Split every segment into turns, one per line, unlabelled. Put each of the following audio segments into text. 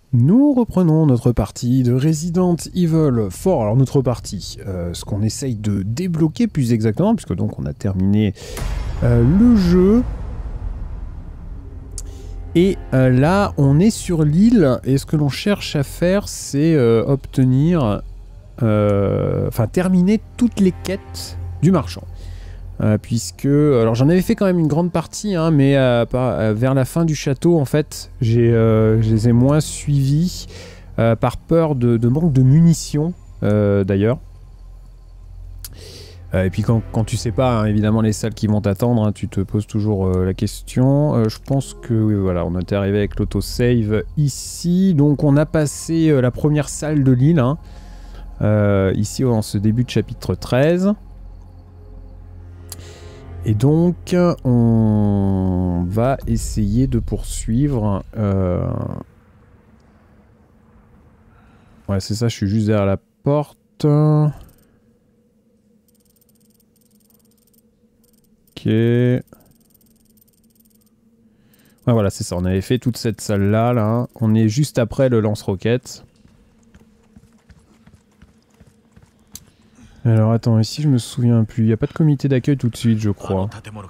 Nous reprenons notre partie de Resident Evil 4. Alors notre partie, ce qu'on essaye de débloquer plus exactement, puisque donc on a terminé le jeu. Et là, on est sur l'île, et ce que l'on cherche à faire, c'est obtenir... Enfin, terminer toutes les quêtes du marchand. Puisque... Alors j'en avais fait quand même une grande partie, hein, mais vers la fin du château, en fait, je les ai moins suivis par peur de manque de munitions, d'ailleurs. Et puis quand tu sais pas, hein, évidemment, les salles qui vont t'attendre, hein, tu te poses toujours la question. Je pense que, oui, voilà, on était arrivé avec l'autosave ici. Donc on a passé la première salle de l'île, hein, ici en ce début de chapitre 13. Et donc, on va essayer de poursuivre. Ouais, c'est ça, je suis juste derrière la porte. Ok. Ouais, voilà, c'est ça. On avait fait toute cette salle-là. Là. On est juste après le lance-roquette. Alors, attends, ici, je me souviens plus. Il n'y a pas de comité d'accueil tout de suite, je crois.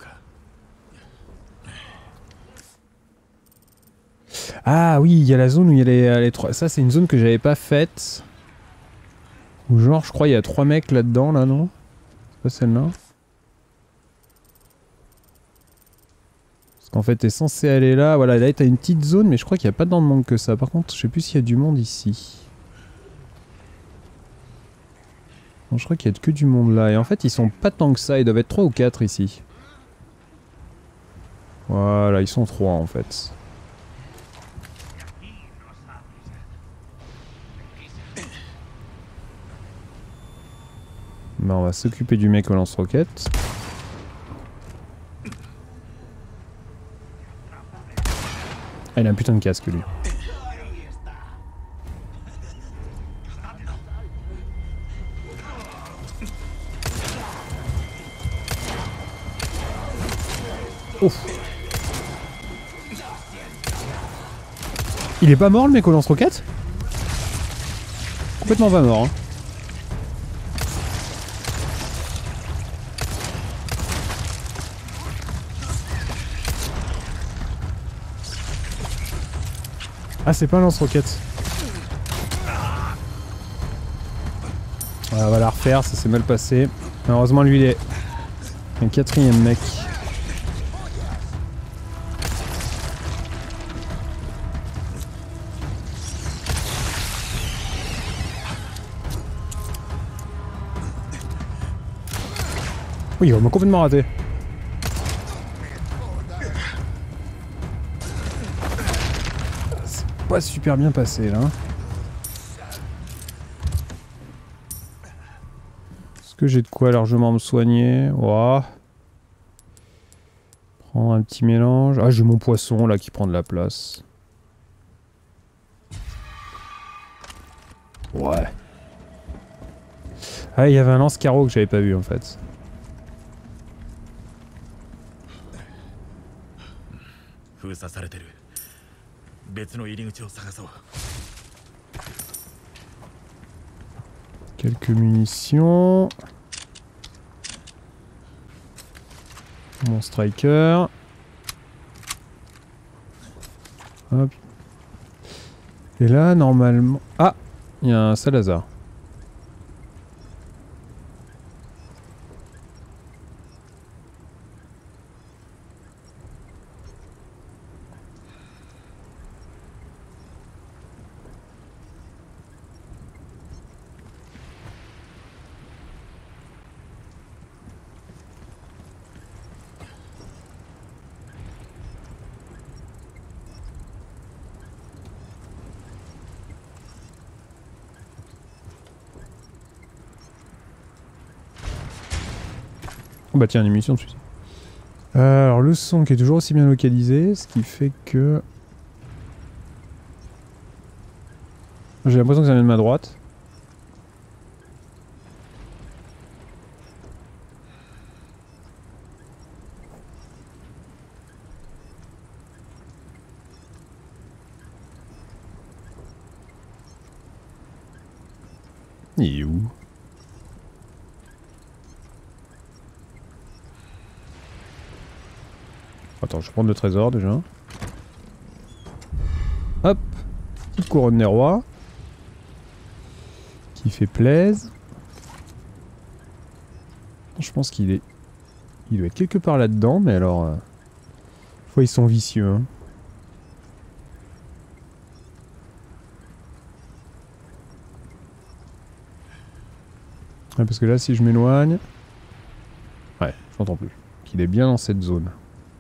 Ah oui, il y a la zone où il y a les trois... Ça, c'est une zone que j'avais pas faite. Ou genre, je crois, il y a 3 mecs là-dedans, là, non? C'est pas celle-là? Parce qu'en fait, t'es censé aller là. Voilà, là, t'as une petite zone, mais je crois qu'il n'y a pas tant de monde que ça. Par contre, je sais plus s'il y a du monde ici. Non, je crois qu'il y a que du monde là. Et en fait, ils sont pas tant que ça. Ils doivent être 3 ou 4 ici. Voilà, ils sont 3 en fait. Ben, on va s'occuper du mec au lance-roquette. Ah, il a un putain de casque, lui. Ouf. Il est pas mort, le mec au lance-roquette? Complètement pas mort, hein. Ah, c'est pas un lance-roquette. On va la refaire, ça s'est mal passé. Malheureusement, lui, il est un 4ème mec. Oui, il m'a complètement raté. C'est pas super bien passé, là. Est-ce que j'ai de quoi largement me soigner? Ouah. Prendre un petit mélange. Ah, j'ai mon poisson, là, qui prend de la place. Ouais. Ah, il y avait un lance-carreau que j'avais pas vu, en fait. Quelques munitions. Mon striker. Hop. Et là, normalement... Ah, il y a un Salazar. Oh bah tiens, une émission de suicide. Alors le son qui est toujours aussi bien localisé, ce qui fait que... J'ai l'impression que ça vient de ma droite. Il est où? Attends, je vais prendre le trésor déjà. Hop. Petite couronne des rois. Qui fait plaise. Je pense qu'il est... Il doit être quelque part là-dedans, mais alors... Fois ils sont vicieux, hein. Ouais, parce que là, si je m'éloigne... Ouais, je n'entends plus. Qu'il est bien dans cette zone.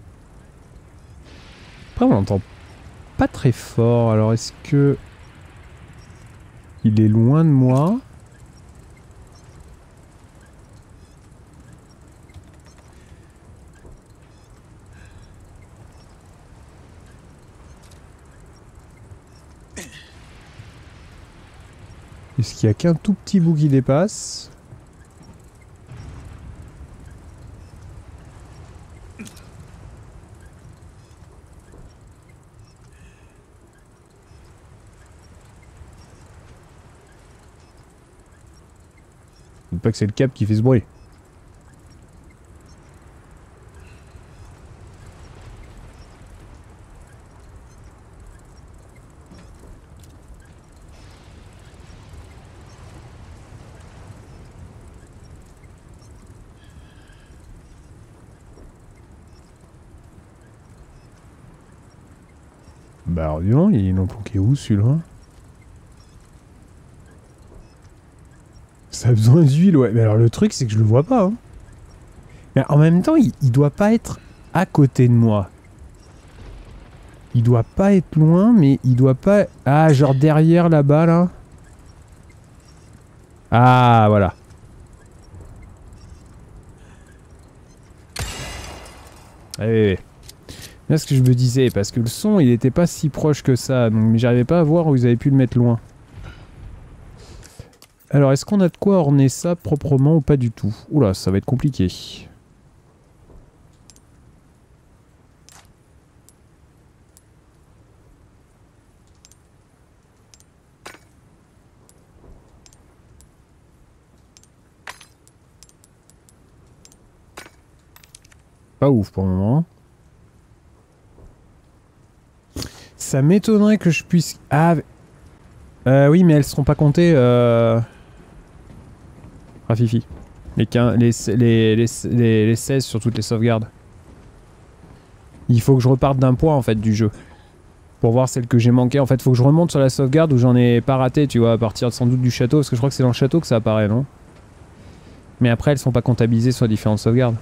Après, on l'entend pas très fort. Alors, est-ce que... Il est loin de moi? Est-ce qu'il y a qu'un tout petit bout qui dépasse? Pas que c'est le cap qui fait ce bruit. Bah alors dis donc, ils l'ont planqué où celui-là? Ça a besoin d'huile, ouais. Mais alors le truc c'est que je le vois pas. Hein. Mais en même temps, il doit pas être à côté de moi. Il doit pas être loin, mais il doit pas... Ah, genre derrière là-bas, là. Ah, voilà. Allez. Là, ce que je me disais, parce que le son, il était pas si proche que ça, donc, mais j'arrivais pas à voir où ils avaient pu le mettre loin. Alors, est-ce qu'on a de quoi orner ça proprement ou pas du tout? Oula, ça va être compliqué. Pas ouf pour le moment. Ça m'étonnerait que je puisse... Ah... oui, mais elles seront pas comptées... Rafifi. Les 16 sur toutes les sauvegardes. Il faut que je reparte d'un point en fait du jeu. Pour voir celle que j'ai manqué. En fait, faut que je remonte sur la sauvegarde où j'en ai pas raté, tu vois, à partir sans doute du château. Parce que je crois que c'est dans le château que ça apparaît, non? Mais après, elles sont pas comptabilisées sur les différentes sauvegardes.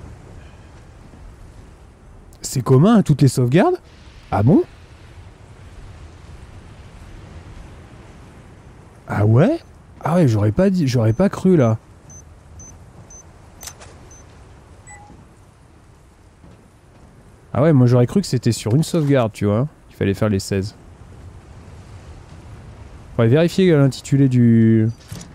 C'est commun à toutes les sauvegardes? Ah bon? Ah ouais? Ah ouais, j'aurais pas dit, j'aurais pas cru là. Ah ouais, moi j'aurais cru que c'était sur une sauvegarde, tu vois. Il fallait faire les 16. Faudrait vérifier l'intitulé du...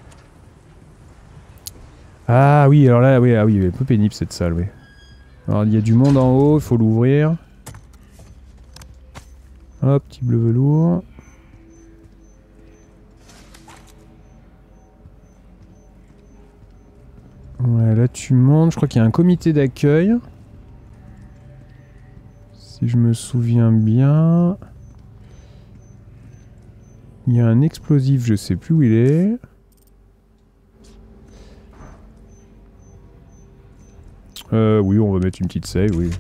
Ah oui, alors là, oui, ah oui, un peu pénible cette salle, oui. Alors il y a du monde en haut, il faut l'ouvrir. Hop, petit bleu velours. Ouais, là tu montes, je crois qu'il y a un comité d'accueil. Si je me souviens bien... Il y a un explosif, je sais plus où il est. Oui, on va mettre une petite save, oui.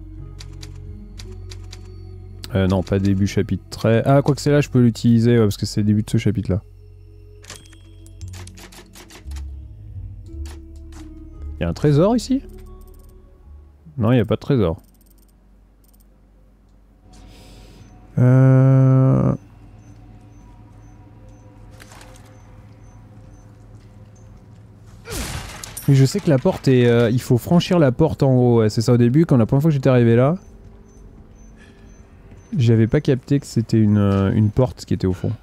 Non, pas début chapitre 13. Ah, quoi que c'est là, je peux l'utiliser, ouais, parce que c'est le début de ce chapitre-là. Il y a un trésor ici? Non, il n'y a pas de trésor. Mais je sais que la porte est... il faut franchir la porte en haut. Ouais, c'est ça au début, quand la première fois que j'étais arrivé là. J'avais pas capté que c'était une porte qui était au fond.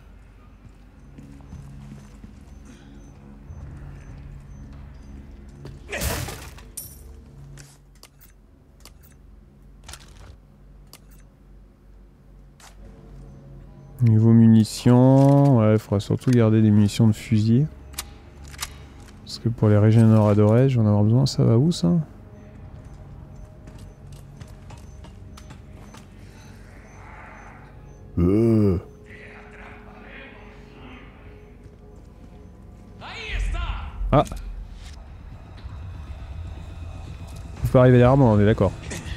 Niveau munitions, ouais, il faudra surtout garder des munitions de fusil. que pour les régénérateurs, je vais en avoir besoin. Ça va où ça? Ah! Faut pas arriver derrière moi, on est d'accord.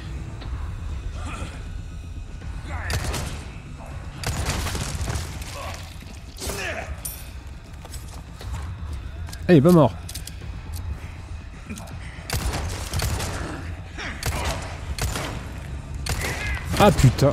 Ah, il est pas mort. Ah putain.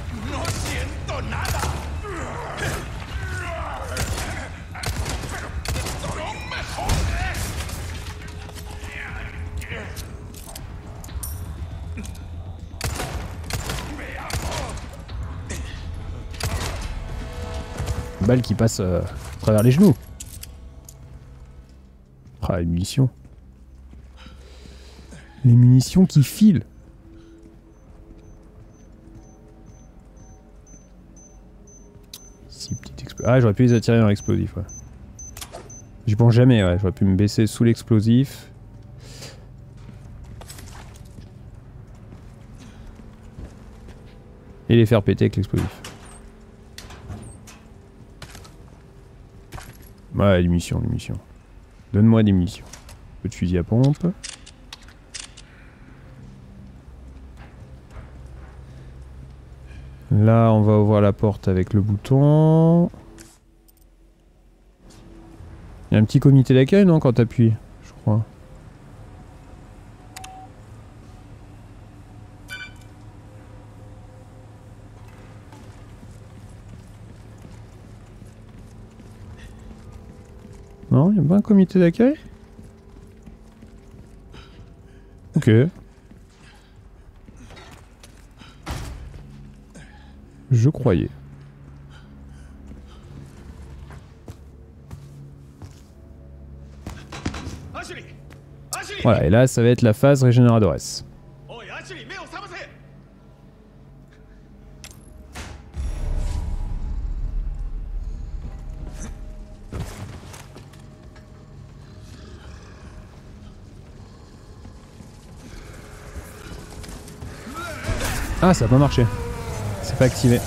Balle qui passe à travers les genoux. Ah, les munitions. Les munitions qui filent. Ici, petit explosif. Ah, j'aurais pu les attirer dans l'explosif, ouais. J'y pense jamais, ouais. J'aurais pu me baisser sous l'explosif. Et les faire péter avec l'explosif. Ouais, des munitions, des munitions. Donne-moi des munitions. Un peu de fusil à pompe. Là, on va ouvrir la porte avec le bouton. Il y a un petit comité d'accueil, non, quand t'appuies, je crois. Non, il n'y a pas un comité d'accueil? Ok. Je croyais. Voilà, et là, ça va être la phase Régénérateurs. Ah, ça a pas marché. C'est pas activé.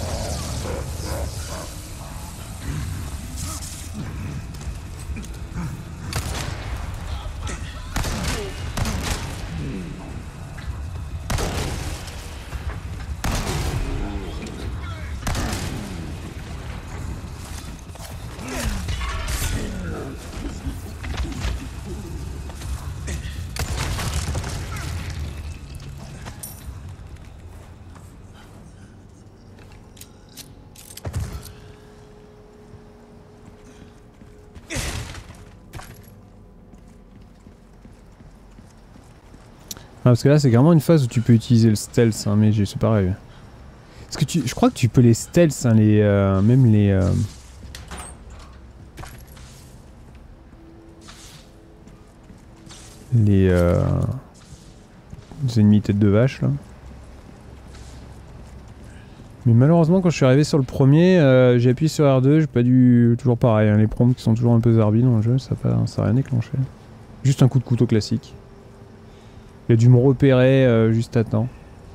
Ah, parce que là c'est carrément une phase où tu peux utiliser le stealth, hein, mais c'est pareil. Parce que je crois que tu peux les stealth, hein, même les ennemis tête de vache là. Mais malheureusement quand je suis arrivé sur le premier, j'ai appuyé sur R2, j'ai pas dû... Toujours pareil, hein, les prompts qui sont toujours un peu zarbi dans le jeu, ça a rien déclenché. Juste un coup de couteau classique. Il a dû me repérer juste à temps.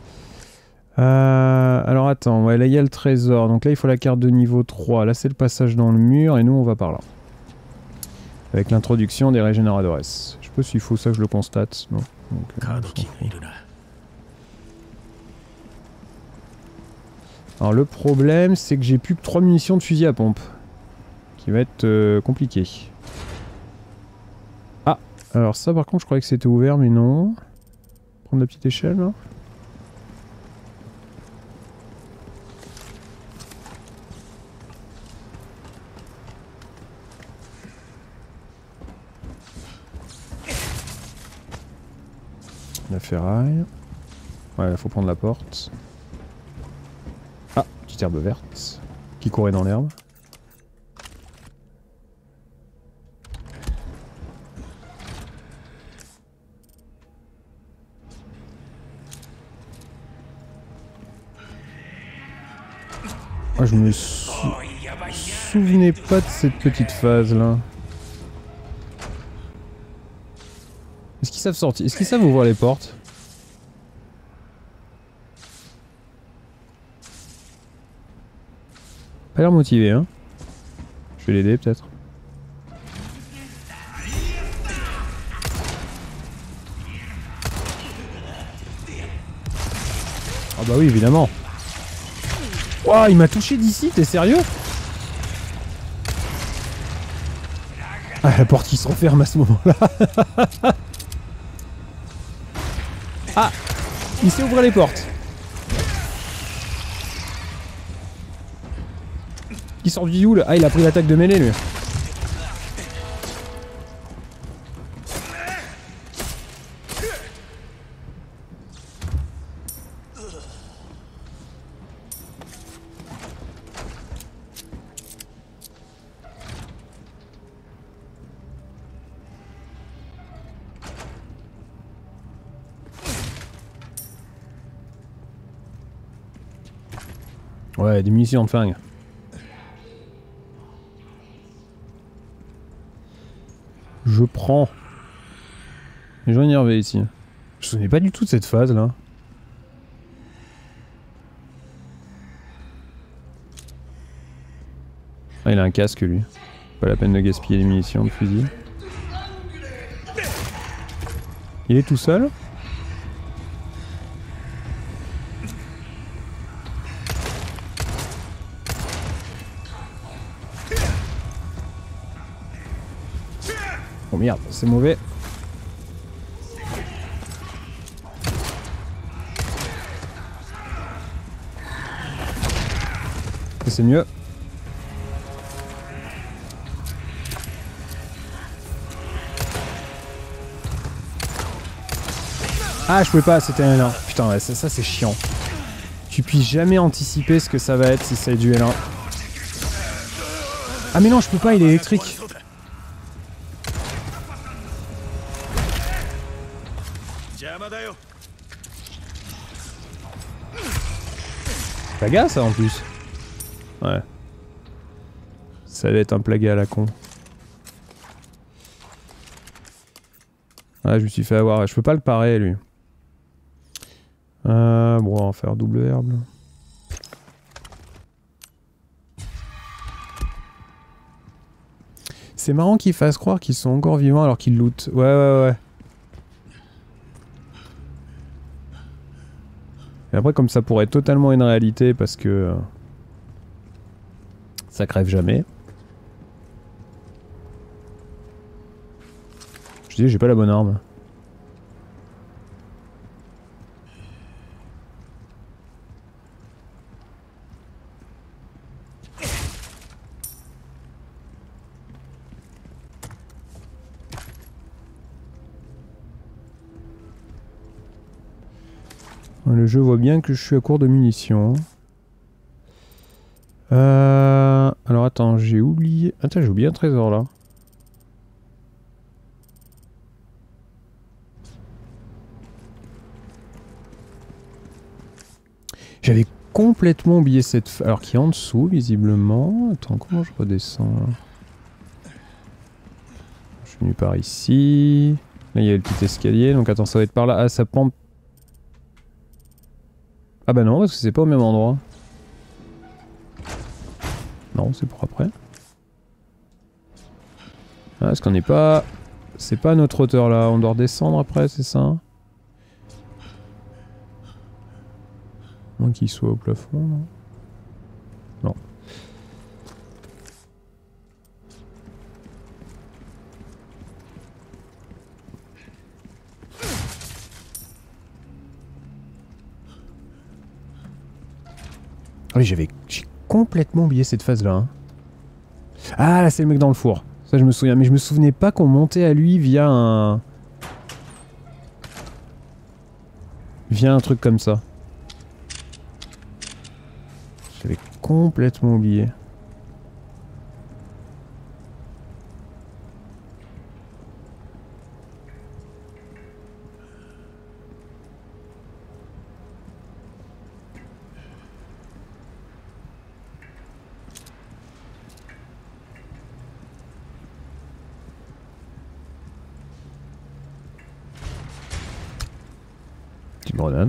Alors attends, ouais, là il y a le trésor, donc là il faut la carte de niveau 3. Là c'est le passage dans le mur et nous on va par là. Avec l'introduction des Régénérateurs. Je sais pas s'il faut ça que je le constate. Non. Donc, alors le problème c'est que j'ai plus que 3 munitions de fusil à pompe. Qui va être compliqué. Ah, alors ça par contre je croyais que c'était ouvert mais non. Prendre la petite échelle là. La ferraille. Ouais, il faut prendre la porte. Ah, petite herbe verte qui courait dans l'herbe. Ah, je me souvenais pas de cette petite phase là. Est-ce qu'ils savent sortir? Est-ce qu'ils savent ouvrir les portes? Pas l'air motivé, hein. Je vais l'aider peut-être. Ah bah oui, évidemment. Ouah, il m'a touché d'ici, t'es sérieux? Ah, la porte qui se referme à ce moment-là. Ah, il sait ouvrir les portes. Il sort du Youl. Ah, il a pris l'attaque de mêlée, lui. Ouais, des munitions de flingue. Je prends. Les gens énervés ici. Je me souvenais pas du tout de cette phase là. Ah, il a un casque lui. Pas la peine de gaspiller les munitions de fusil. Il est tout seul? Oh merde, c'est mauvais. C'est mieux. Ah, je pouvais pas, c'était un L1. Putain, ouais, ça c'est chiant. Tu puisses jamais anticiper ce que ça va être si c'est du L1. Ah mais non, je peux pas, il est électrique. Plaga ça en plus. Ouais. Ça va être un plaga à la con. Ah, je me suis fait avoir. Je peux pas le parer lui. Bon, on va faire double herbe. C'est marrant qu'ils fassent croire qu'ils sont encore vivants alors qu'ils lootent. Ouais, ouais, ouais. Et après, comme ça pourrait être totalement une réalité parce que ça crève jamais. Je dis, j'ai pas la bonne arme. Le jeu voit bien que je suis à court de munitions. Alors attends, j'ai oublié... Attends, j'ai oublié un trésor là. J'avais complètement oublié cette... Alors qui est en dessous visiblement. Attends, comment je redescends là? Je suis venu par ici. Là il y a le petit escalier, donc attends, ça va être par là. Ah, ça pend... Ah bah non, parce que c'est pas au même endroit. Non, c'est pour après. Ah, est-ce qu'on n'est pas... C'est pas à notre hauteur là, on doit redescendre après, c'est ça? Moins qu'il soit au plafond, non? Non. Ah oui, j'ai complètement oublié cette phase là. Hein. Ah là c'est le mec dans le four. Ça je me souviens, mais je me souvenais pas qu'on montait à lui via un... Via un truc comme ça. J'avais complètement oublié. petite grenade.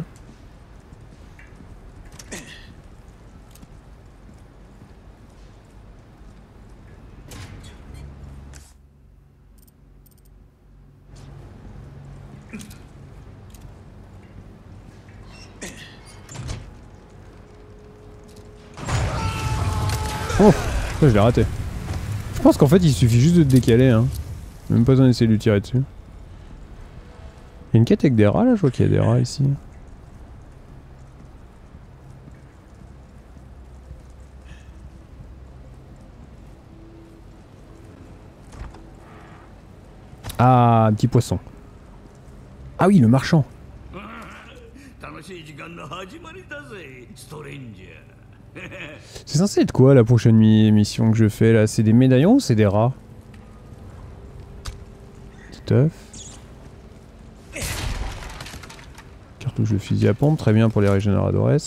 Oh, je l'ai raté. Je pense qu'en fait il suffit juste de te décaler, hein. Même pas besoin d'essayer de lui tirer dessus. Il y a une quête avec des rats là, je vois qu'il y a des rats ici. Ah, un petit poisson. Ah oui, le marchand. C'est censé être quoi la prochaine mission que je fais là? C'est des médaillons ou c'est des rats? Petit œuf. Cartouche de fusil à pompe, très bien pour les régénérateurs.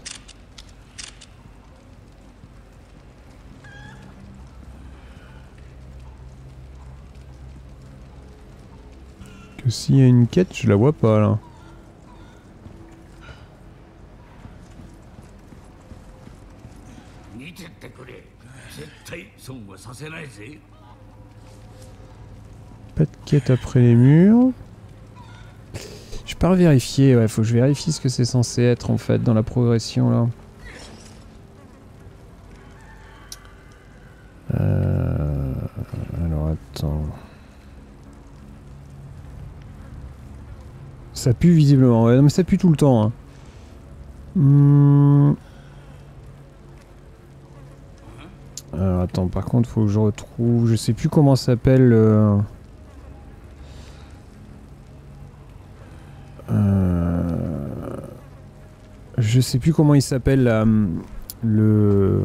Que s'il y a une quête, je la vois pas là. Pas de quête après les murs. Je peux vérifier, ouais, faut que je vérifie ce que c'est censé être en fait dans la progression là. Alors attends. Ça pue visiblement, ouais, non mais ça pue tout le temps. Hein. Alors attends, par contre faut que je retrouve, je sais plus comment s'appelle je sais plus comment il s'appelle le...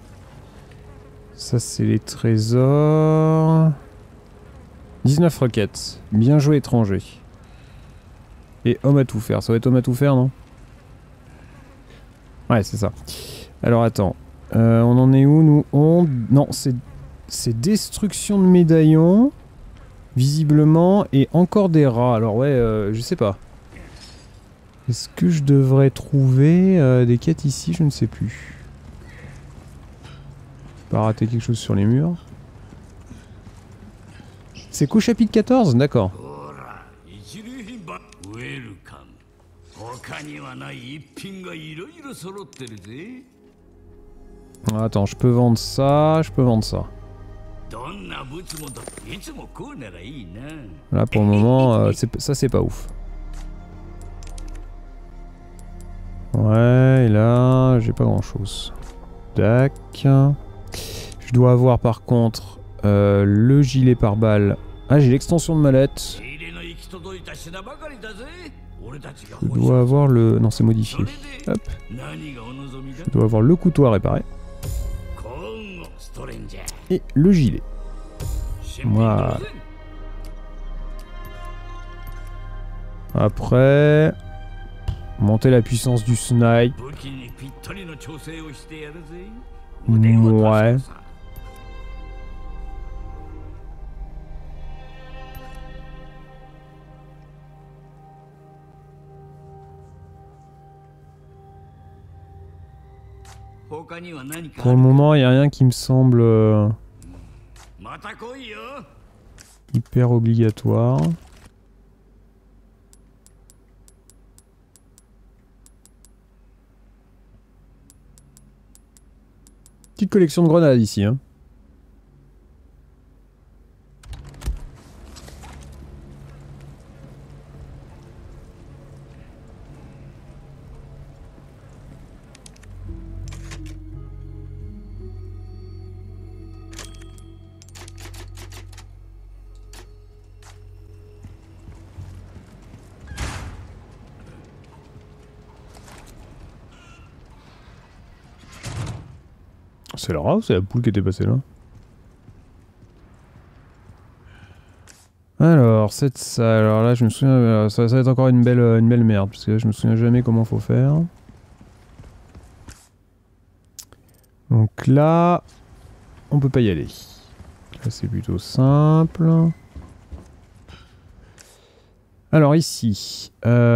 Ça c'est les trésors... 19 requêtes. Bien joué étranger. Et homme à tout faire. Ça va être homme à tout faire, non? Ouais, c'est ça. Alors attends. On en est où nous? Non, c'est destruction de médaillons. Visiblement. Et encore des rats. Alors ouais, je sais pas. Est-ce que je devrais trouver des quêtes ici? Je ne sais plus. Pas rater quelque chose sur les murs. C'est qu'au chapitre 14? D'accord. Attends, je peux vendre ça, je peux vendre ça. Là pour le moment, ça c'est pas ouf. Ouais, et là, j'ai pas grand chose. Tac. Je dois avoir par contre le gilet pare-balles. Ah, j'ai l'extension de mallette. Je dois avoir le... Non, c'est modifié. Hop. Je dois avoir le couteau à réparer. Et le gilet. Voilà. Après... Monter la puissance du snipe. Ouais. Pour le moment, il n'y a rien qui me semble hyper obligatoire. Petite collection de grenades ici, hein. C'est le rat ou c'est la poule qui était passée là? Alors, cette salle, alors là je me souviens, ça va être encore une belle merde, parce que là, je me souviens jamais comment faut faire. Donc là, on peut pas y aller. Là c'est plutôt simple. Alors ici...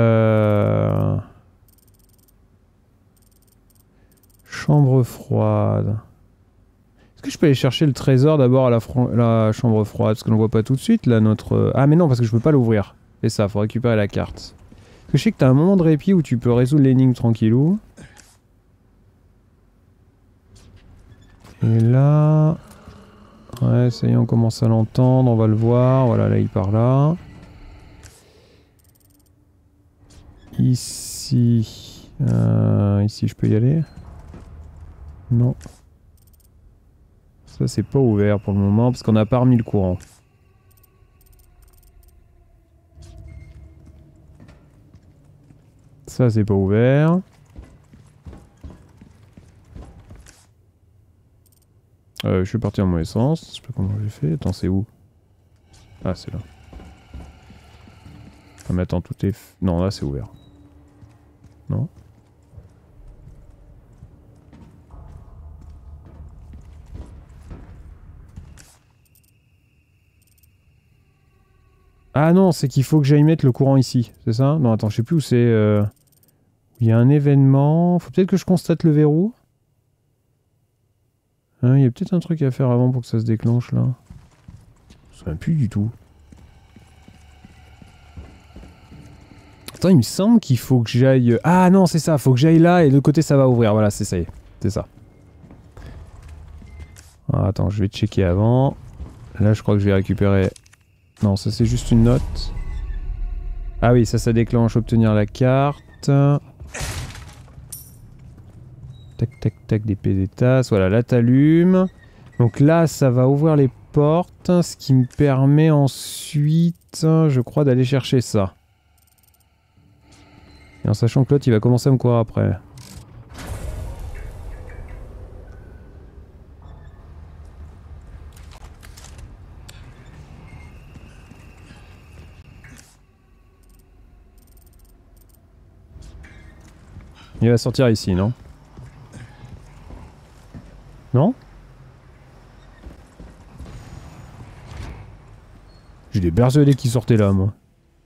Chambre froide. Est-ce que je peux aller chercher le trésor d'abord à la chambre froide? Parce que l'on voit pas tout de suite là notre... Ah mais non, parce que je peux pas l'ouvrir. C'est ça, faut récupérer la carte. Parce que je sais que t'as un moment de répit où tu peux résoudre l'énigme tranquillou. Et là... Ouais, ça y est, on commence à l'entendre, on va le voir. Voilà, là il part là. Ici... Ici je peux y aller? Non. Ça c'est pas ouvert pour le moment parce qu'on n'a pas remis le courant. Ça c'est pas ouvert. Je suis parti en mauvais sens. Je sais pas comment j'ai fait. Attends, c'est où? Ah, c'est là. Ah, mais attends, tout est... Non, là c'est ouvert. Non? Ah non, c'est qu'il faut que j'aille mettre le courant ici, c'est ça? Non, attends, je sais plus où c'est. Il y a un événement. Faut peut-être que je constate le verrou. Hein, il y a peut-être un truc à faire avant pour que ça se déclenche là. Je me souviens plus du tout. Attends, il me semble qu'il faut que j'aille... Ah non, c'est ça, faut que j'aille là et de côté ça va ouvrir. Voilà, c'est ça y est. C'est ça. Ah, attends, je vais checker avant. Là, je crois que je vais récupérer... Non, ça c'est juste une note. Ah oui, ça déclenche obtenir la carte. Tac, tac, tac, des tasses. Voilà, là t'allumes. Donc là, ça va ouvrir les portes, ce qui me permet ensuite, je crois, d'aller chercher ça. Et en sachant que l'autre, il va commencer à me courir après. Il va sortir ici, non? Non? J'ai des bergelets qui sortaient là, moi.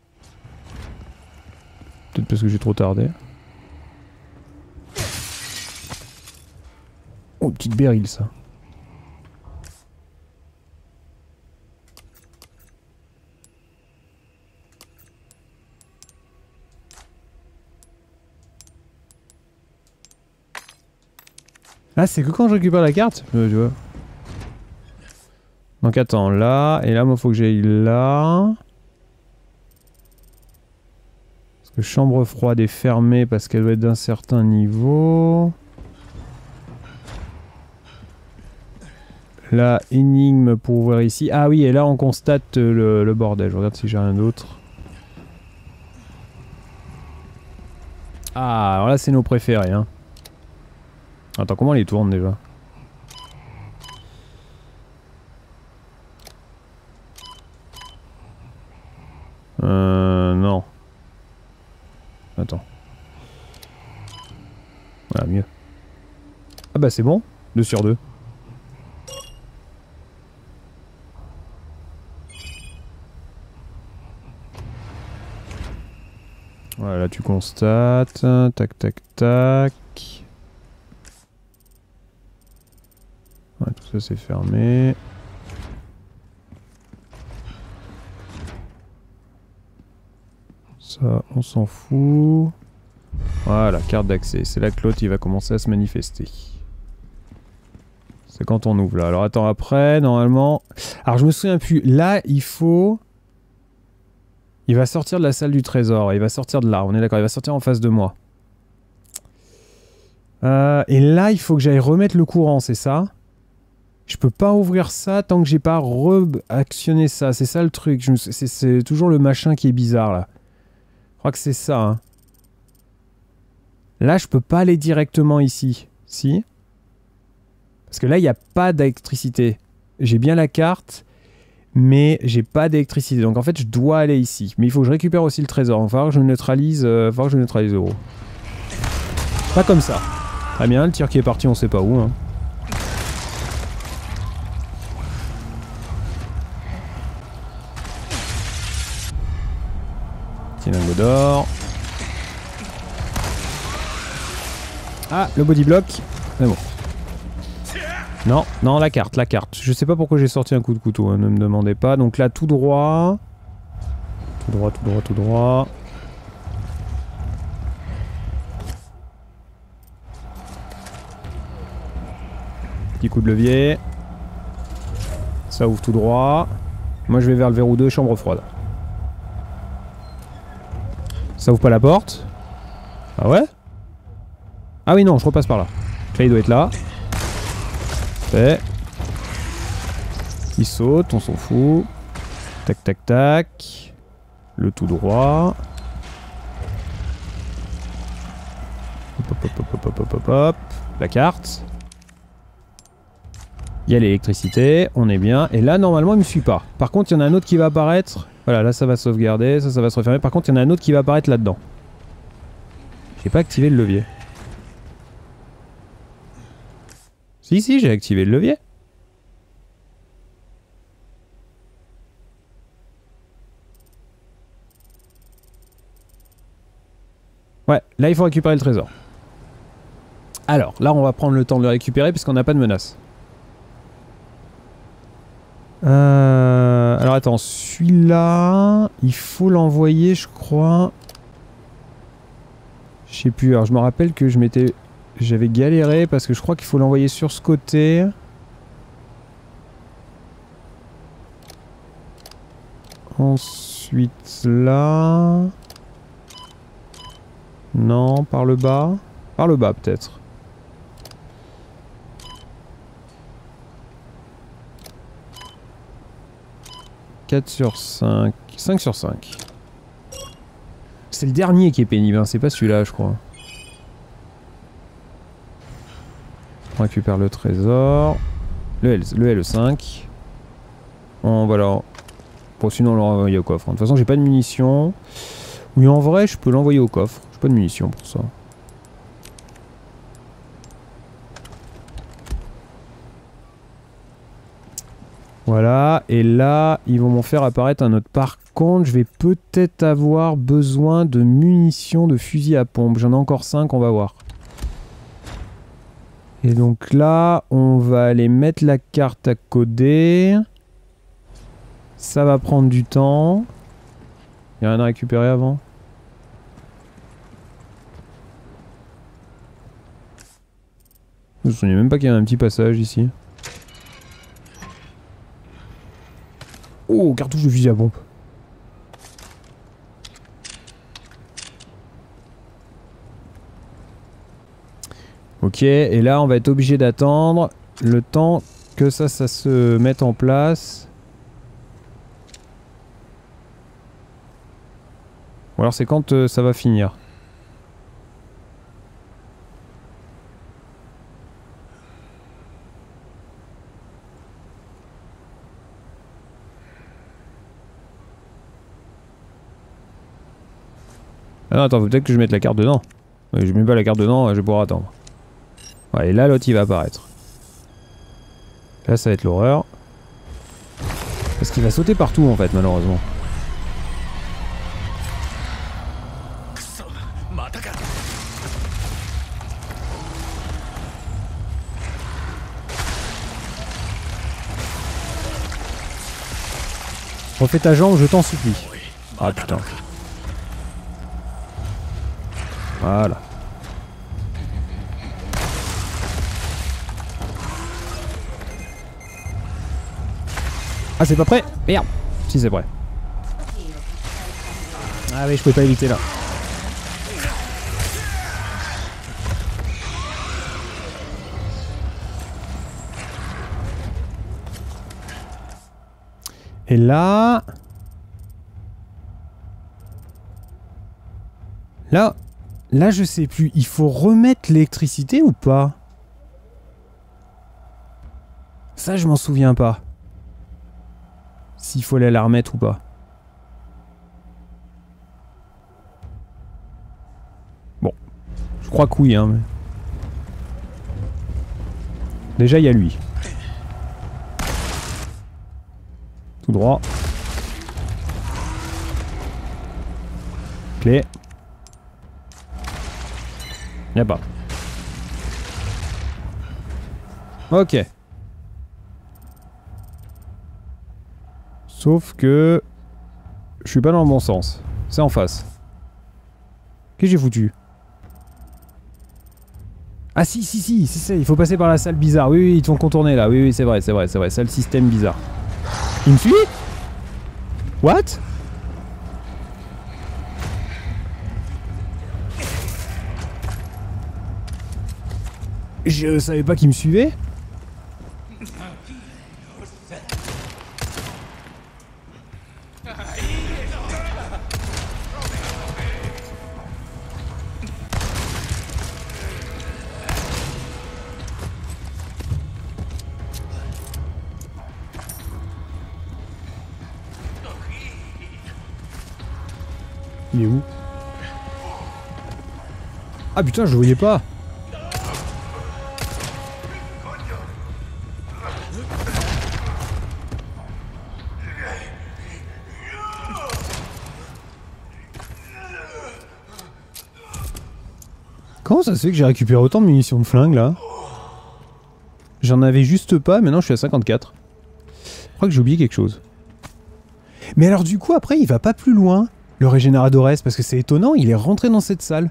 Peut-être parce que j'ai trop tardé. Oh, petite béryl, ça. Ah, c'est que quand je récupère la carte tu vois. Donc attends, là, et là, moi, faut que j'aille là. Parce que chambre froide est fermée parce qu'elle doit être d'un certain niveau. Là, énigme pour ouvrir ici. Ah oui, et là, on constate le bordel. Je regarde si j'ai rien d'autre. Ah, alors là, c'est nos préférés, hein. Attends, comment on les tourne déjà? Non. Attends. Voilà, mieux. Ah bah c'est bon, 2 sur 2. Voilà, là tu constates. Tac, tac, tac. Ouais, tout ça c'est fermé. Ça, on s'en fout. Voilà, carte d'accès. C'est là que l'autre il va commencer à se manifester. C'est quand on ouvre là. Alors attends, après, normalement... Alors je me souviens plus. Là, il faut... Il va sortir de la salle du trésor. Il va sortir de là, on est d'accord. Il va sortir en face de moi. Et là, il faut que j'aille remettre le courant, c'est ça? Je peux pas ouvrir ça tant que j'ai pas re-actionné ça. C'est ça le truc. C'est toujours le machin qui est bizarre là. Je crois que c'est ça. Hein. Là, je peux pas aller directement ici. Si? Parce que là, il n'y a pas d'électricité. J'ai bien la carte, mais j'ai pas d'électricité. Donc en fait, je dois aller ici. Mais il faut que je récupère aussi le trésor. Il va falloir que je neutralise, le gros. Pas comme ça. Très bien, le tir qui est parti, on sait pas où. Hein. Petit lingot d'or. Ah, le body block. Mais bon. Non, non, la carte, la carte. Je sais pas pourquoi j'ai sorti un coup de couteau, hein, ne me demandez pas. Donc là, tout droit. Tout droit, tout droit, tout droit. Petit coup de levier. Ça ouvre tout droit. Moi, je vais vers le verrou 2, chambre froide. Ça ouvre pas la porte. Ah ouais? Ah oui, non, je repasse par là. Là, il doit être là. Fait. Il saute, on s'en fout. Tac, tac, tac. Le tout droit. Hop, hop, hop, hop, hop, hop, hop, hop. La carte. Il y a l'électricité, on est bien. Et là, normalement, il me suit pas. Par contre, il y en a un autre qui va apparaître. Voilà, là, ça va sauvegarder. Ça va se refermer. Par contre, il y en a un autre qui va apparaître là-dedans. J'ai pas activé le levier. Si, si, j'ai activé le levier. Ouais, là, il faut récupérer le trésor. Alors, là, on va prendre le temps de le récupérer puisqu'on n'a pas de menace. Alors attends, celui-là, il faut l'envoyer, je crois. Je sais plus. Alors je me rappelle que j'avais galéré parce que je crois qu'il faut l'envoyer sur ce côté. Ensuite là. Non, par le bas. Par le bas peut-être. « 4 sur 5... 5 sur 5. C'est le dernier qui est pénible, hein. C'est pas celui-là, je crois. On récupère le trésor. Le L5. Voilà. Bon, sinon, on l'envoie au coffre. De toute façon, j'ai pas de munitions. Oui, en vrai, je peux l'envoyer au coffre. J'ai pas de munitions pour ça. Voilà, et là, ils vont m'en faire apparaître un autre. Par contre, je vais peut-être avoir besoin de munitions de fusil à pompe. J'en ai encore 5, on va voir. Et donc là, on va aller mettre la carte à coder. Ça va prendre du temps. Il n'y a rien à récupérer avant? Je me souviens même pas qu'il y a un petit passage ici. Oh, cartouche de fusil à pompe. Ok, et là on va être obligé d'attendre le temps que ça se mette en place. Ou alors c'est quand ça va finir. Ah non, attends, faut peut-être que je mette la carte dedans. Je mets pas la carte dedans, je vais pouvoir attendre. Ouais, et là, l'autre il va apparaître. Là, ça va être l'horreur. Parce qu'il va sauter partout en fait, malheureusement. Refais ta jambe, je t'en supplie. Ah putain. Voilà. Ah, c'est pas prêt? Merde. Si, c'est prêt. Ah oui, je pouvais pas éviter là. Et là... Là, je sais plus. Il faut remettre l'électricité ou pas? Ça, je m'en souviens pas. S'il faut aller la remettre ou pas. Bon. Je crois que oui, hein. Mais... Déjà, il y a lui. Tout droit. clé. Y'a pas. Ok. Sauf que... je suis pas dans le bon sens. C'est en face. Qu'est-ce que j'ai foutu? Ah si, c'est ça, il faut passer par la salle bizarre. Oui, ils te font contourner là. Oui, c'est vrai. C'est le système bizarre. Il me suit? What? Je savais pas qu'il me suivait. Il est où? Ah putain, je le voyais pas. Comment ça se fait que j'ai récupéré autant de munitions de flingue là? J'en avais juste pas, maintenant je suis à 54. Je crois que j'ai oublié quelque chose. Mais alors du coup après il va pas plus loin, le Régénéradores, parce que c'est étonnant, il est rentré dans cette salle.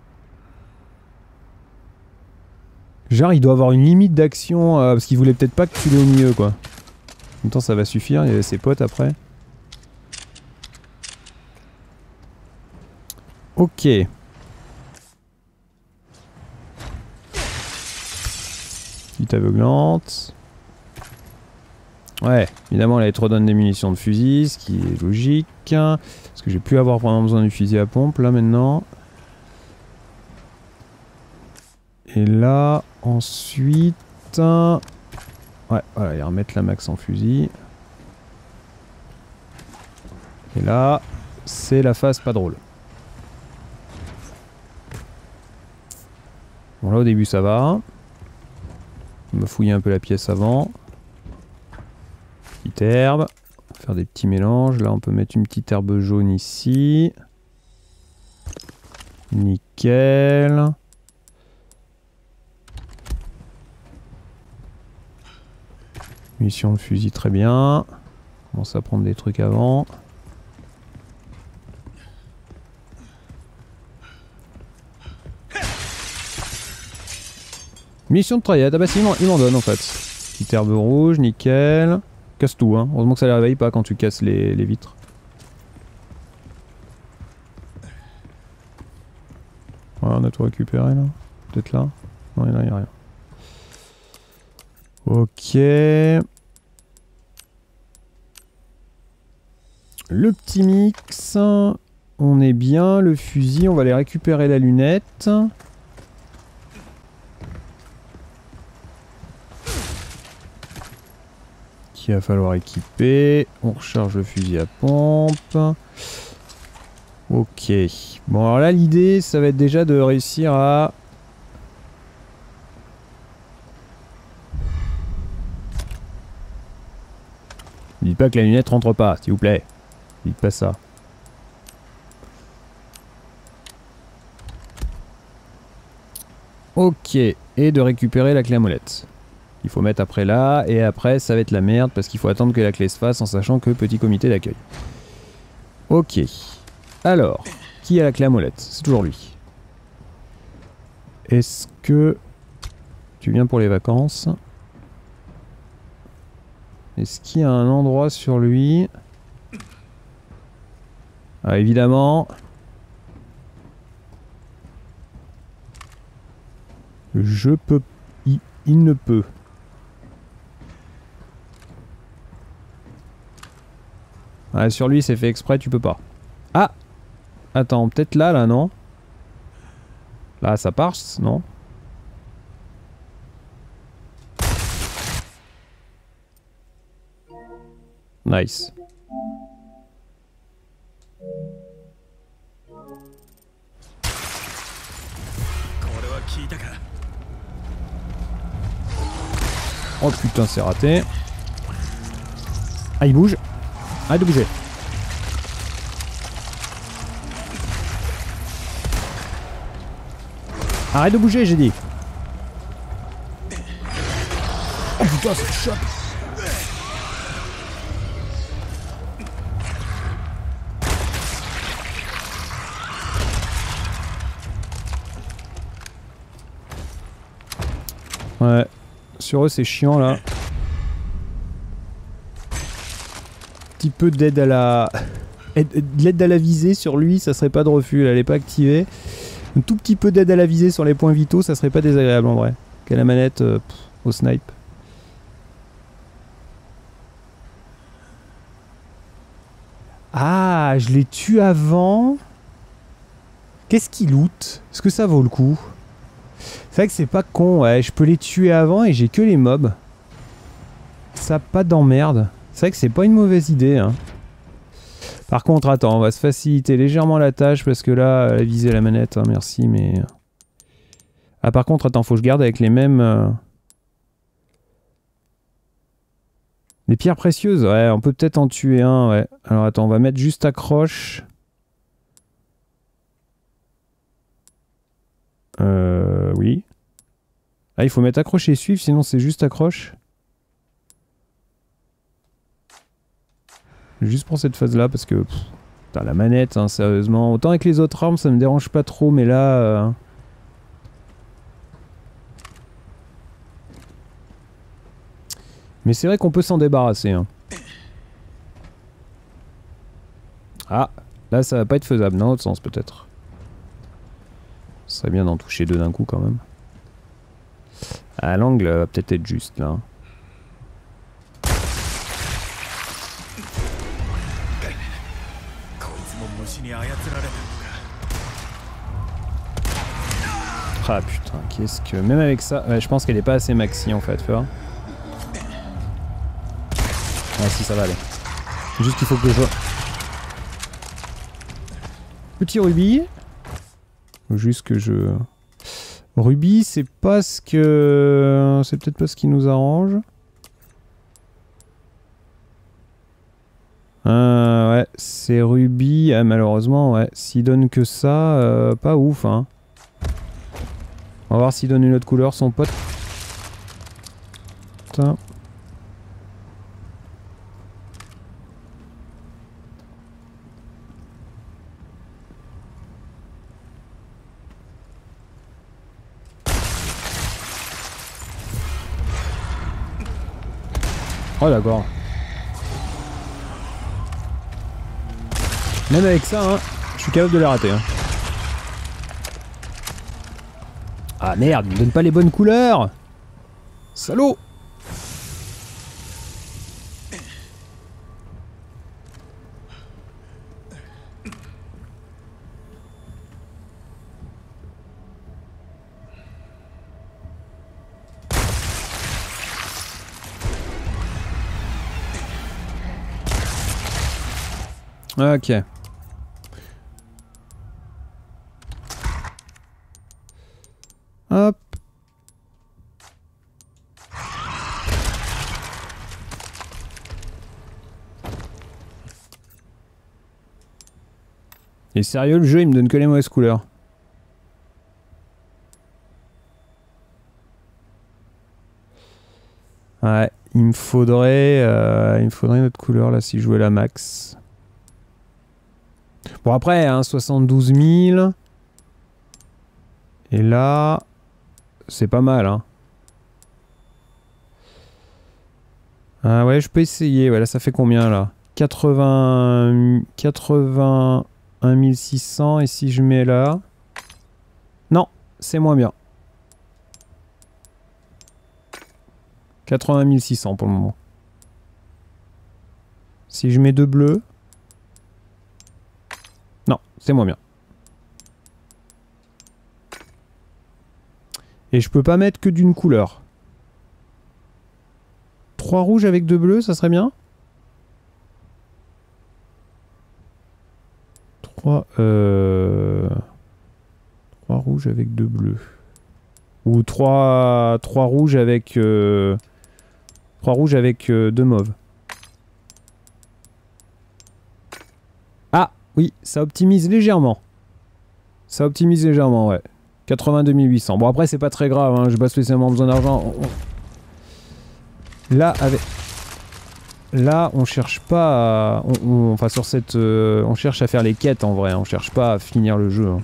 Genre il doit avoir une limite d'action, parce qu'il voulait peut-être pas que tu l'aies au milieu quoi. En même temps ça va suffire, il y a ses potes après. Ok. Petite aveuglante. Ouais, évidemment elle te redonne des munitions de fusil, ce qui est logique. Parce que j'ai plus avoir vraiment besoin du fusil à pompe là maintenant. Et là, ensuite... ouais, voilà, ils remettent la max en fusil. Et là, c'est la phase pas drôle. Bon là au début ça va. On va fouiller un peu la pièce avant. Petite herbe. On va faire des petits mélanges. Là on peut mettre une petite herbe jaune ici. Nickel. Munitions de fusil très bien. On commence à prendre des trucs avant. Munitions de traillette, ah bah si, il m'en donne en fait. Petite herbe rouge, nickel. Casse tout, hein. Heureusement que ça les réveille pas quand tu casses les vitres. Ouais, on a tout récupéré là. Peut-être là. Non, là, il n'y a rien. Ok. Le petit mix. On est bien. Le fusil, on va aller récupérer la lunette. Qu'il va falloir équiper. On recharge le fusil à pompe. Ok. Bon alors là l'idée ça va être déjà de réussir à... Dites pas que la lunette rentre pas, s'il vous plaît. Dites pas ça. Ok. Et de récupérer la clé à molette. Il faut mettre après là, et après ça va être la merde parce qu'il faut attendre que la clé se fasse en sachant que petit comité d'accueil. Ok. Alors, qui a la clé à molette? C'est toujours lui. Est-ce que tu viens pour les vacances? Est-ce qu'il y a un endroit sur lui? Ah, évidemment. Je peux... Il ne peut. Ah, sur lui, c'est fait exprès, tu peux pas. Ah! Attends, peut-être là, non? Là, ça passe, non? Nice. Oh putain, c'est raté. Ah, il bouge. Arrête de bouger. Arrête de bouger, j'ai dit. Oh putain, ça chope. Ouais. Sur eux, c'est chiant là. Petit peu d'aide à la... L'aide à la visée sur lui, ça serait pas de refus, elle est pas activée. Un tout petit peu d'aide à la visée sur les points vitaux, ça serait pas désagréable en vrai. Qu'à la manette au snipe. Ah, je l'ai tué avant. Qu'est-ce qu'il loot? Est-ce que ça vaut le coup? C'est vrai que c'est pas con, ouais. Je peux les tuer avant et j'ai que les mobs. Ça pas d'emmerde. C'est vrai que c'est pas une mauvaise idée, hein. Par contre, attends, on va se faciliter légèrement la tâche parce que là, la visée à la manette, hein, merci, mais... Ah, par contre, attends, faut que je garde avec les mêmes... Les pierres précieuses, ouais, on peut peut-être en tuer un, ouais. Alors attends, on va mettre juste accroche. Oui. Ah, il faut mettre accroche et suivre, sinon c'est juste accroche. Juste pour cette phase-là, parce que... Putain, la manette, hein, sérieusement. Autant avec les autres armes, ça me dérange pas trop, mais là... Mais c'est vrai qu'on peut s'en débarrasser, hein. Ah, là ça va pas être faisable, dans l'autre sens peut-être. Ce serait bien d'en toucher deux d'un coup quand même. Ah, l'angle va peut-être être juste là. Ah putain, qu'est-ce que... Même avec ça, ouais, je pense qu'elle est pas assez maxi en fait, tu vois. Ah si, ça va aller. C'est juste qu'il faut que je... Petit rubis. Faut juste que je... Rubis, c'est pas ce que... C'est peut-être pas ce qui nous arrange. Ouais, c'est rubis. Ah, malheureusement, ouais. S'il donne que ça, pas ouf, hein. On va voir s'il donne une autre couleur, son pote. Putain. Oh d'accord. Même avec ça, hein, je suis capable de les rater. Hein. Ah merde, il me donne pas les bonnes couleurs. Salaud. Ok. Hop. Et sérieux, le jeu, il me donne que les mauvaises couleurs. Ouais, il me faudrait une autre couleur là si je jouais la max. Bon après, hein, 72 000. Et là, c'est pas mal, hein. Ah ouais, je peux essayer. Ouais, là, ça fait combien là? 81 600. Et si je mets là... Non, c'est moins bien. 80 600 pour le moment. Si je mets deux bleus... Non, c'est moins bien. Et je peux pas mettre que d'une couleur. 3 rouges avec 2 bleus, ça serait bien. 3 rouges avec 2 bleus. Ou 3 rouges avec 3 rouges avec 2 mauves. Ah oui, ça optimise légèrement. Ça optimise légèrement, ouais. 82 800. Bon après c'est pas très grave, hein, j'ai pas spécialement besoin d'argent. Là avec... Là on cherche pas à... Enfin sur cette... on cherche à faire les quêtes en vrai, on cherche pas à finir le jeu. Hein.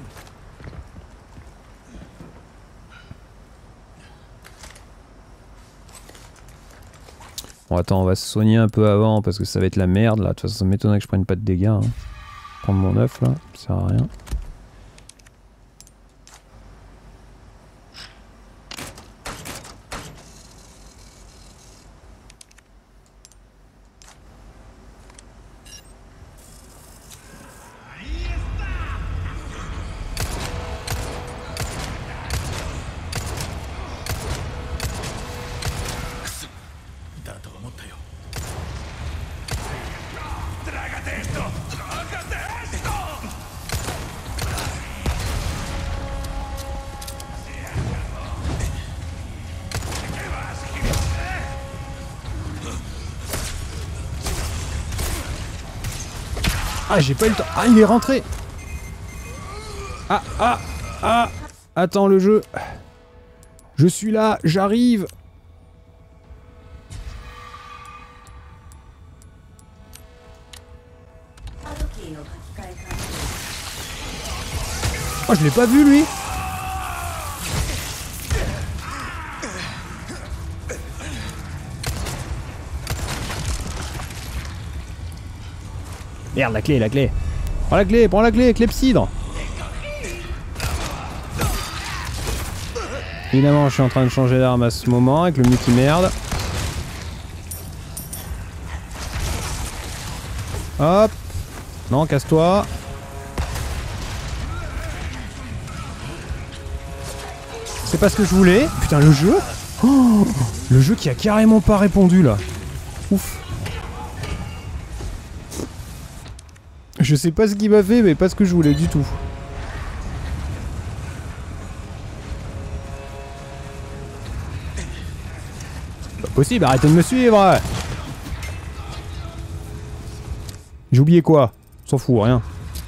Bon attends, on va se soigner un peu avant parce que ça va être la merde là. De toute façon ça m'étonnerait que je prenne pas de dégâts. Hein. Prendre mon œuf là, ça sert à rien. Ah, j'ai pas eu le temps. Ah, il est rentré. Ah. Attends, le jeu. Je suis là, j'arrive. Oh, je l'ai pas vu, lui. Merde, la clé, la clé. Prends la clé, clepsydre. Évidemment, je suis en train de changer d'arme à ce moment avec le Mickey merde. Hop. Non, casse-toi. C'est pas ce que je voulais. Putain, le jeu. Oh, le jeu qui a carrément pas répondu là. Ouf. Je sais pas ce qu'il m'a fait, mais pas ce que je voulais du tout. Pas possible, arrêtez de me suivre. J'ai oublié quoi? S'en fout, rien.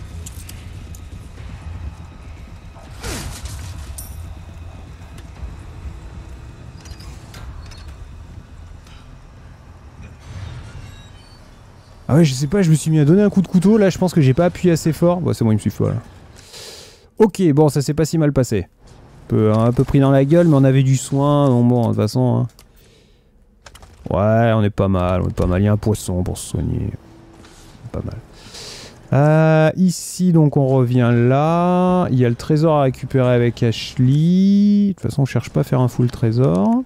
Ah ouais, je sais pas, je me suis mis à donner un coup de couteau, là je pense que j'ai pas appuyé assez fort. Bon, c'est bon, il me suffit, voilà. Ok, bon, ça s'est pas si mal passé. Un peu pris dans la gueule, mais on avait du soin, donc bon, de toute façon... Hein. Ouais, on est pas mal, il y a un poisson pour se soigner. Pas mal. Ici, donc, on revient là. Il y a le trésor à récupérer avec Ashley. De toute façon, on cherche pas à faire un full trésor.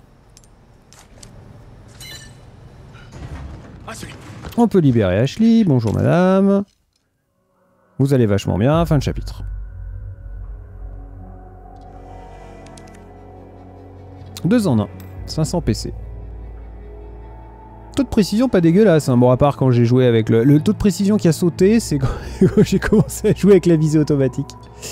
On peut libérer Ashley. Bonjour madame. Vous allez vachement bien. Fin de chapitre. Deux en un. 500 PC. Taux de précision pas dégueulasse. Hein. Bon, à part quand j'ai joué avec le taux de précision qui a sauté, c'est quand j'ai commencé à jouer avec la visée automatique.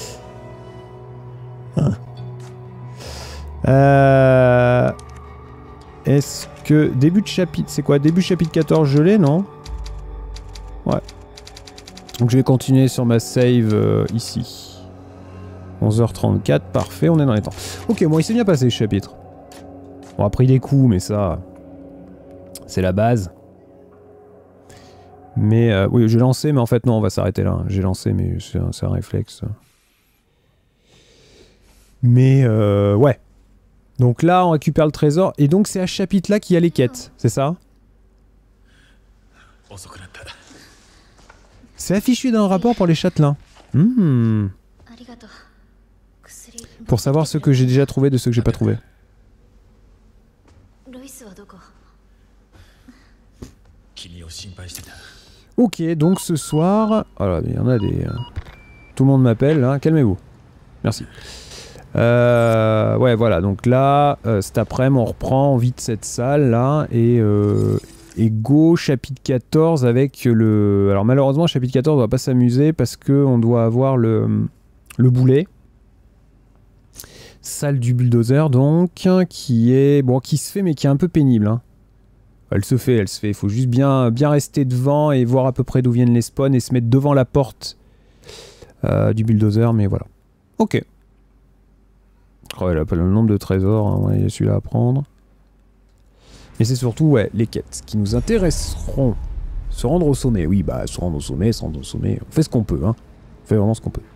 Est-ce que... Début de chapitre... C'est quoi? Début chapitre 14, je l'ai, non? Ouais. Donc je vais continuer sur ma save ici. 11h34, parfait, on est dans les temps. Ok, bon, il s'est bien passé ce chapitre. On a pris des coups, mais ça... C'est la base. Mais... oui, j'ai lancé, mais en fait, non, on va s'arrêter là. J'ai lancé, mais c'est un réflexe. Mais... ouais. Donc là, on récupère le trésor. Et donc, c'est à ce chapitre-là qu'il y a les quêtes. C'est ça? C'est affiché dans le rapport pour les châtelains. Pour savoir ce que j'ai déjà trouvé de ce que j'ai pas trouvé. Ok, donc ce soir... Alors, il y en a des... Tout le monde m'appelle, hein. Calmez-vous. Merci. Ouais, voilà, donc là, cet après-midi, on reprend vite cette salle, là, et go, chapitre 14 avec le... Alors malheureusement, chapitre 14, on va pas s'amuser parce qu'on doit avoir le boulet. Salle du bulldozer, donc, qui est... Bon, qui se fait, mais qui est un peu pénible, hein. Elle se fait, il faut juste bien rester devant et voir à peu près d'où viennent les spawns et se mettre devant la porte du bulldozer, mais voilà. Ok. Oh, elle a pas le nombre de trésors, hein. Ouais, il y a celui-là à prendre. Mais c'est surtout, ouais, les quêtes qui nous intéresseront. Se rendre au sommet, oui, bah, se rendre au sommet, on fait ce qu'on peut, hein. On fait vraiment ce qu'on peut.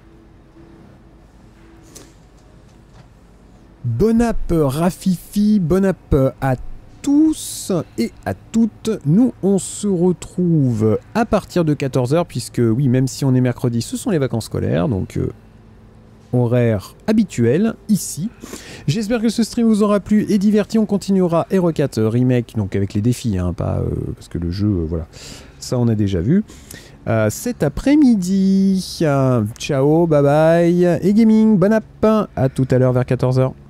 Bon app Rafifi, bon app à tous et à toutes. Nous, on se retrouve à partir de 14 h, puisque, oui, même si on est mercredi, ce sont les vacances scolaires, donc horaire habituel, ici. J'espère que ce stream vous aura plu et diverti. On continuera Hero 4 Remake, donc avec les défis, hein, pas parce que le jeu, voilà, ça on a déjà vu. Cet après-midi. Ciao, bye bye, et gaming, bon app, à tout à l'heure vers 14 h.